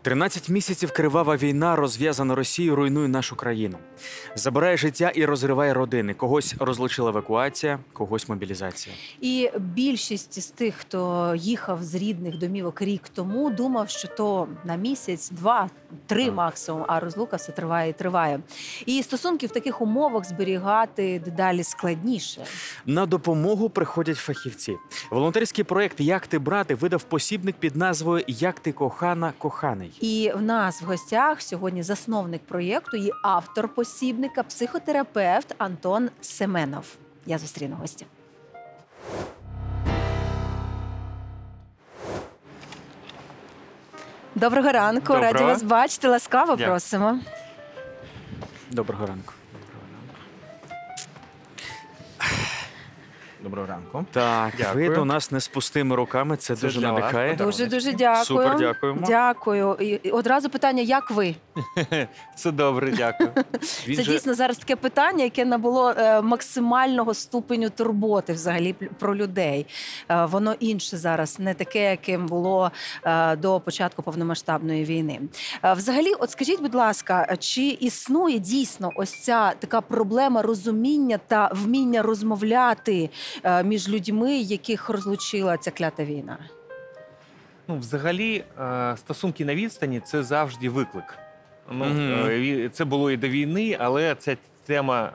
13 місяців кривава війна, розв'язана Росією, руйнує нашу країну. Забирає життя і розриває родини. Когось розлучила евакуація, когось мобілізація. І більшість з тих, хто їхав з рідних домівок рік тому, думав, що то на місяць, два, три максимум, а розлука все триває і триває. І стосунки в таких умовах зберігати дедалі складніше. На допомогу приходять фахівці. Волонтерський проєкт «Як ти, брате» видав посібник під назвою «Як ти, кохана, коханий». І в нас в гостях сьогодні засновник проєкту і автор посібника, психотерапевт Антон Семенов. Я зустріну гостя. Доброго ранку, Доброго. раді вас бачити, ласкаво Дякую. просимо. Доброго ранку. Доброго ранку. Так, Дякую. ви до нас не з пустими руками, це дуже для вас надихає. подарунок. Дуже дякую. Супер, дякуємо. Дякую. І одразу питання, як ви? Все добре, дякую. Він Це же- дійсно зараз таке питання, яке набуло максимального ступеню турботи взагалі про людей. Воно інше зараз, не таке, яким було до початку повномасштабної війни. Взагалі, от скажіть, будь ласка, чи існує дійсно ось ця така проблема розуміння та вміння розмовляти між людьми, яких розлучила ця клята війна? Ну, взагалі, стосунки на відстані – це завжди виклик. Ну, Мгм. Це було і до війни, але ця тема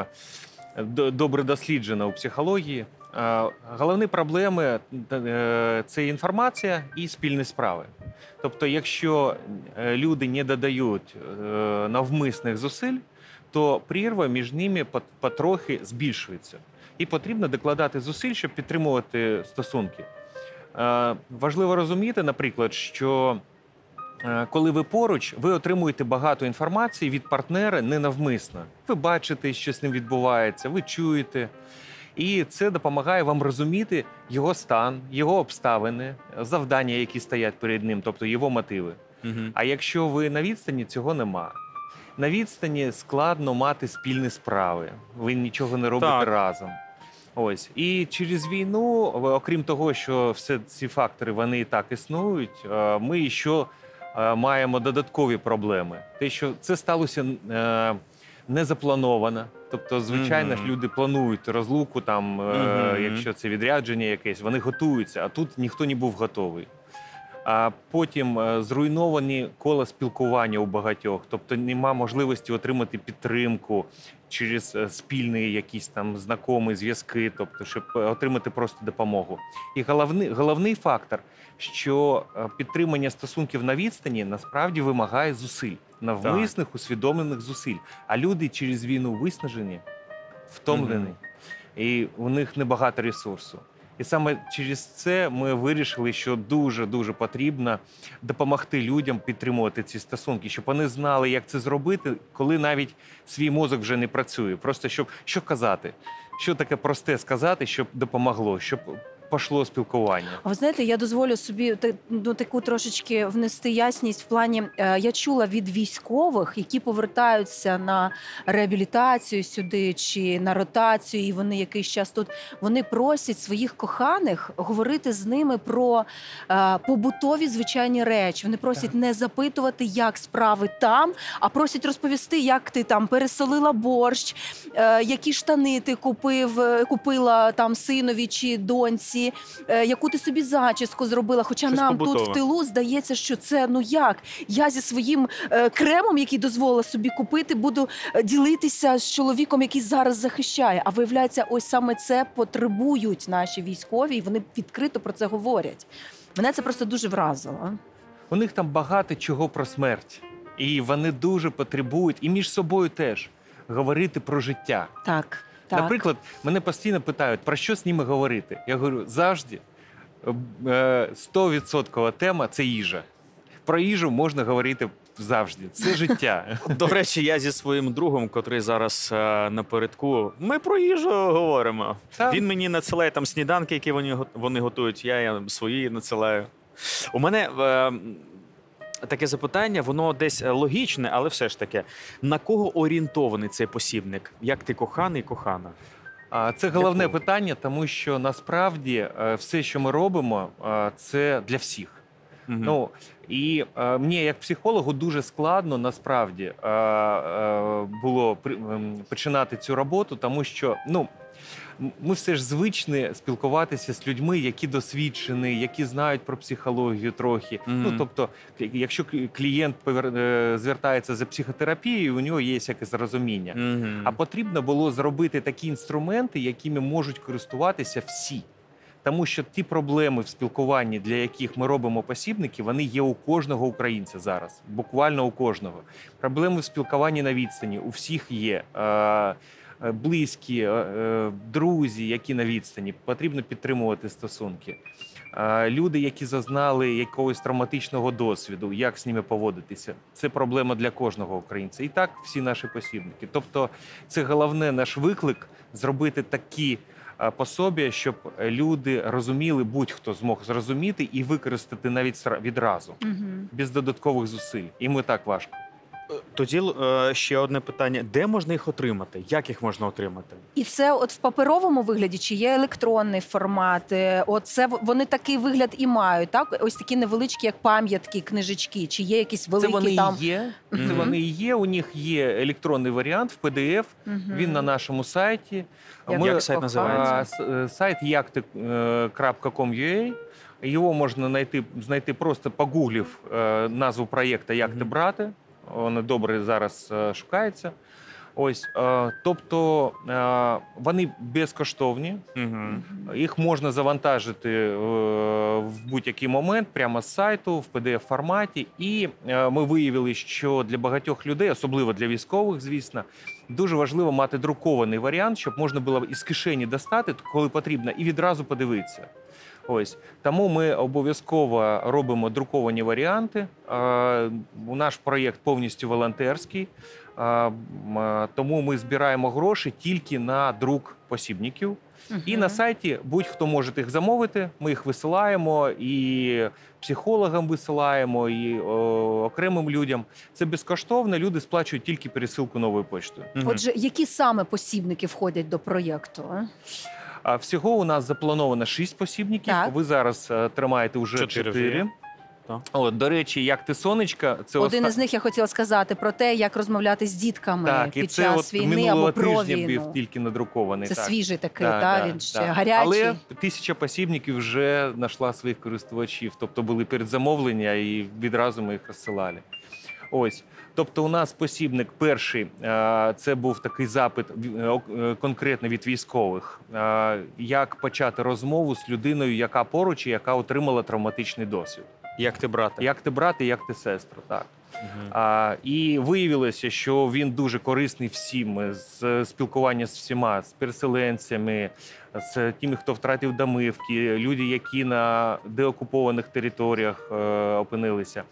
добре досліджена у психології. Головні проблеми – це інформація і спільні справи. Тобто, якщо люди не додають навмисних зусиль, то прірва між ними потрохи збільшується. І потрібно докладати зусиль, щоб підтримувати стосунки. Важливо розуміти, наприклад, що коли ви поруч, ви отримуєте багато інформації від партнера ненавмисно. Ви бачите, що з ним відбувається, ви чуєте. І це допомагає вам розуміти його стан, його обставини, завдання, які стоять перед ним, тобто його мотиви. Мгм. А якщо ви на відстані, цього нема. На відстані складно мати спільні справи. Ви нічого не робите Так. разом. Ось. І через війну, окрім того, що всі ці фактори вони і так існують, ми ще маємо додаткові проблеми. Те, що це сталося незаплановано. Тобто, звичайно ж, Мгм. люди планують розлуку, там, Мгм. якщо це відрядження якесь, вони готуються, а тут ніхто не був готовий. А потім зруйновані кола спілкування у багатьох, тобто нема можливості отримати підтримку через спільні якісь там знайомі зв'язки, тобто щоб отримати просто допомогу. І головний фактор, що підтримання стосунків на відстані насправді вимагає зусиль, навмисних, усвідомлених зусиль. А люди через війну виснажені, втомлені, і у них небагато ресурсу. І саме через це ми вирішили, що дуже-дуже потрібно допомогти людям підтримувати ці стосунки, щоб вони знали, як це зробити, коли навіть свій мозок вже не працює. Просто що казати, що таке просте сказати, щоб допомогло, щоб пішло спілкування. А ви знаєте, я дозволю собі таку трошечки внести ясність в плані, я чула від військових, які повертаються на реабілітацію сюди чи на ротацію, і вони якийсь час тут, вони просять своїх коханих говорити з ними про побутові звичайні речі. Вони просять не запитувати, як справи там, а просять розповісти, як ти там пересолила борщ, які штани ти купила там синові чи доньці, яку ти собі зачіску зробила. Хоча Щось нам побутове. тут в тилу здається, що це, ну як? Я зі своїм кремом, який дозволила собі купити, буду ділитися з чоловіком, який зараз захищає. А виявляється, ось саме це потребують наші військові, і вони відкрито про це говорять. Мене це просто дуже вразило. У них там багато чого про смерть. І вони дуже потребують, і між собою теж, говорити про життя. Так, так. Наприклад, мене постійно питають, про що з ними говорити. Я говорю, завжди 100% тема – це їжа. Про їжу можна говорити завжди. Це життя. До речі, я зі своїм другом, котрий зараз напередку, ми про їжу говоримо. Так. Він мені надсилає там сніданки, які вони готують, я свої надсилаю. У мене таке запитання, воно десь логічне, але все ж таки. На кого орієнтований цей посібник? Як ти коханий, кохана? Це головне Дякую. питання, тому що насправді все, що ми робимо, це для всіх. Мгм. Ну, і мені, як психологу, дуже складно насправді було починати цю роботу, тому що ми все ж звичні спілкуватися з людьми, які досвідчені, які знають про психологію трохи. Мгм. Тобто, якщо клієнт звертається за психотерапією, у нього є якесь розуміння. Мгм. А потрібно було зробити такі інструменти, якими можуть користуватися всі. Тому що ті проблеми в спілкуванні, для яких ми робимо посібники, вони є у кожного українця зараз, буквально у кожного. Проблеми в спілкуванні на відстані у всіх є. Близькі, друзі, які на відстані, потрібно підтримувати стосунки. Люди, які зазнали якогось травматичного досвіду, як з ними поводитися, це проблема для кожного українця. І так всі наші посібники. Тобто це головне наш виклик – зробити такі пособі, щоб люди розуміли, будь-хто змог зрозуміти і використати навіть відразу, Мгм. без додаткових зусиль. Їм і так важко. Тоді ще одне питання: де можна їх отримати? Як їх можна отримати? І це от в паперовому вигляді, чи є електронний формат? Оце вони такий вигляд і мають, так? Ось такі невеличкі, як пам'ятки, книжечки, чи є якісь Це великі вони там? і є. Це Мгм. вони і є. У них є електронний варіант в PDF. Мгм. Він на нашому сайті. Як сайт називається? Сайт yakte.com.ua. Його можна знайти просто погуглив назву проєкту «Як ти брати». Вони добре зараз шукаються. Ось, тобто вони безкоштовні. Мгм. Їх можна завантажити в будь-який момент прямо з сайту в PDF-форматі. І ми виявили, що для багатьох людей, особливо для військових, звісно, дуже важливо мати друкований варіант, щоб можна було із кишені достати, коли потрібно, і відразу подивитися. Ось тому ми обов'язково робимо друковані варіанти. Наш проєкт повністю волонтерський, тому ми збираємо гроші тільки на друк посібників. І на сайті будь-хто може їх замовити. Ми їх висилаємо і психологам висилаємо, і окремим людям. Це безкоштовно. Люди сплачують тільки пересилку новою поштою. Мгм. Отже, які саме посібники входять до проєкту? Всього у нас заплановано 6 посібників. Так. Ви зараз тримаєте вже 4 вже 4. є. Так. От, до речі, як ти сонечка, це Один із них я хотіла сказати про те, як розмовляти з дітками так, і під це час от війни минулого або про тижня війну. був тільки надрукований. Це так. свіжий такий, Да, він ще да. гарячий. Але 1000 посібників вже знайшла своїх користувачів. Тобто були передзамовлення і відразу ми їх розсилали. Ось. Тобто у нас посібник перший, це був такий запит конкретно від військових. Як почати розмову з людиною, яка поруч і яка отримала травматичний досвід. Як ти брати? Як ти брат і як ти сестра, так. Мгм. І виявилося, що він дуже корисний всім, з спілкування з всіма, з переселенцями, з тими, хто втратив домівки, люди, які на деокупованих територіях опинилися.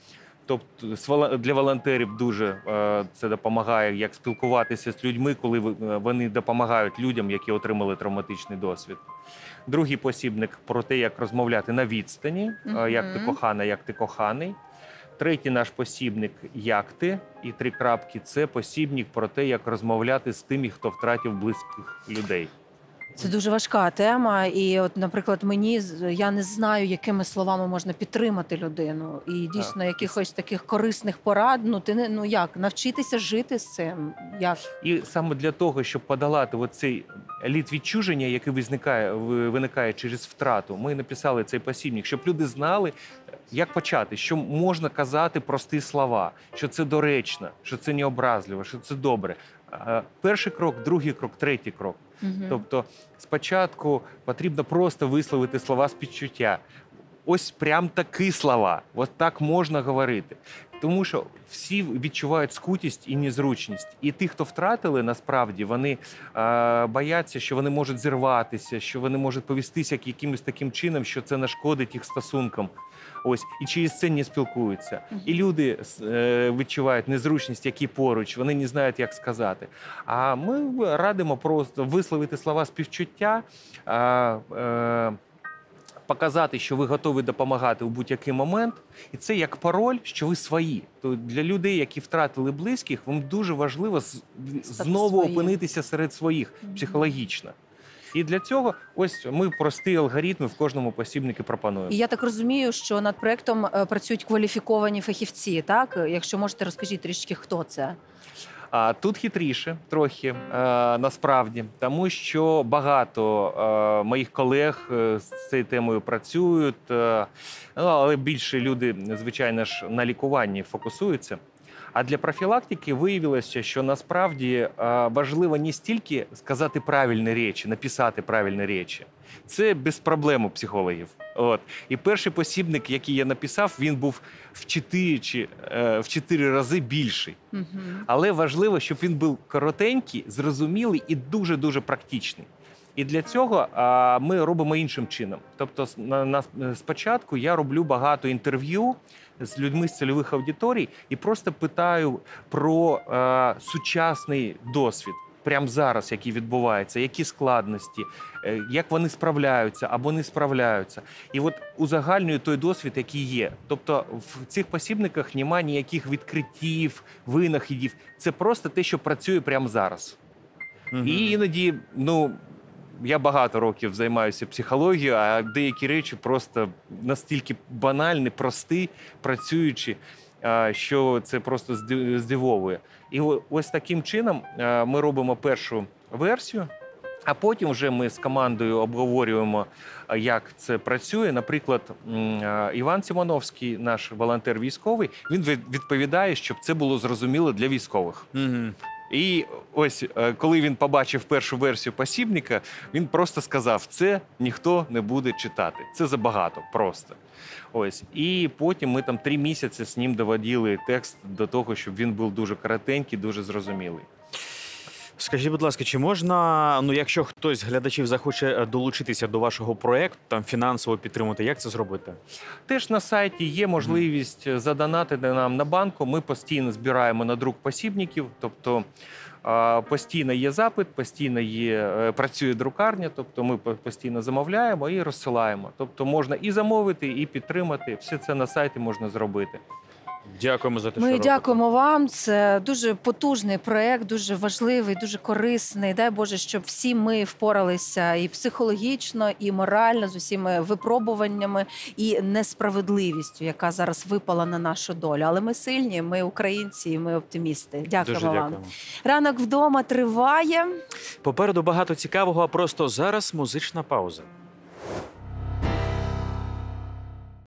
Тобто для волонтерів дуже це допомагає, як спілкуватися з людьми, коли вони допомагають людям, які отримали травматичний досвід. Другий посібник про те, як розмовляти на відстані, як ти кохана, як ти коханий. Третій наш посібник «Як ти» і 3 крапки – це посібник про те, як розмовляти з тими, хто втратив близьких людей. Це дуже важка тема. І, от, наприклад, я не знаю, якими словами можна підтримати людину. І дійсно, якихось таких корисних порад. Як навчитися жити з цим? Як? І саме для того, щоб подолати оцей лід відчуження, який виникає через втрату, ми написали цей посібник, щоб люди знали, як почати, що можна казати прості слова, що це доречно, що це не образливо, що це добре. Перший крок, другий крок, третій крок. Тобто спочатку потрібно просто висловити слова співчуття. Ось прям такі слова, от так можна говорити. Тому що всі відчувають скутість і незручність. І ті, хто втратили, насправді, вони бояться, що вони можуть зірватися, що вони можуть повестися якимось таким чином, що це нашкодить їх стосункам. Ось, і через це не спілкуються. І люди відчувають незручність, які поруч, вони не знають, як сказати. А ми радимо просто висловити слова співчуття, показати, що ви готові допомагати у будь-який момент. І це як пароль, що ви свої. То для людей, які втратили близьких, вам дуже важливо знову своїм. опинитися серед своїх психологічно. І для цього ось ми прості алгоритми в кожному посібнику пропонуємо. І я так розумію, що над проектом працюють кваліфіковані фахівці, так? Якщо можете, розкажіть трішки, хто це? А тут хитріше трохи насправді, тому що багато моїх колег з цією темою працюють, але більше люди, звичайно ж, на лікуванні фокусуються. А для профілактики виявилося, що насправді важливо не стільки сказати правильні речі, написати правильні речі. Це без проблем у психологів. От. І перший посібник, який я написав, він був в 4 рази більший. Угу. Але важливо, щоб він був коротенький, зрозумілий і дуже-дуже практичний. І для цього ми робимо іншим чином. Тобто спочатку я роблю багато інтерв'ю з людьми з цільових аудиторій і просто питаю про сучасний досвід. Прямо зараз, які відбуваються, які складності, як вони справляються або не справляються. І от узагальнюю той досвід, який є. Тобто в цих посібниках немає ніяких відкриттів, винаходів. Це просто те, що працює прямо зараз. І іноді, я багато років займаюся психологією, а деякі речі просто настільки банальні, прості, працюючі, що це просто здивовує. І ось таким чином ми робимо першу версію, а потім вже ми з командою обговорюємо, як це працює. Наприклад, Іван Симоновський, наш волонтер військовий, він відповідає, щоб це було зрозуміло для військових. І ось, коли він побачив першу версію посібника, він просто сказав, це ніхто не буде читати. Це забагато просто. Ось. І потім ми там 3 місяці з ним доводили текст до того, щоб він був дуже коротенький, дуже зрозумілий. Скажіть, будь ласка, чи можна, якщо хтось з глядачів захоче долучитися до вашого проєкту, там фінансово підтримати, як це зробити? Теж на сайті є можливість задонатити нам на банку. Ми постійно збираємо на друк посібників, тобто постійно є запит, постійно працює друкарня, тобто ми постійно замовляємо і розсилаємо. Тобто можна і замовити, і підтримати. Все це на сайті можна зробити. Дякуємо за те, що Ми робите. дякуємо вам. Це дуже потужний проект, дуже важливий, дуже корисний. Дай Боже, щоб всі ми впоралися і психологічно, і морально з усіма випробуваннями і несправедливістю, яка зараз випала на нашу долю. Але ми сильні, ми українці, і ми оптимісти. Дякуємо Дуже вам. дякуємо. Ранок вдома триває. Попереду багато цікавого, а просто зараз музична пауза.